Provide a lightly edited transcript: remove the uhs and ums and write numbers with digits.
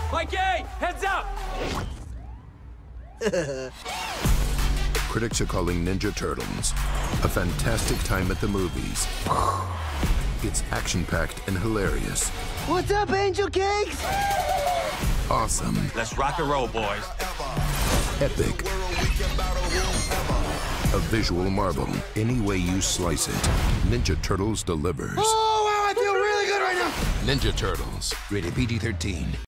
Mikey, heads up! Critics are calling Ninja Turtles a fantastic time at the movies. It's action-packed and hilarious. What's up, Angel Cakes? Awesome. Let's rock and roll, boys. Epic. A visual marvel. Any way you slice it, Ninja Turtles delivers. Oh, wow, I feel really good right now. Ninja Turtles, rated PG-13.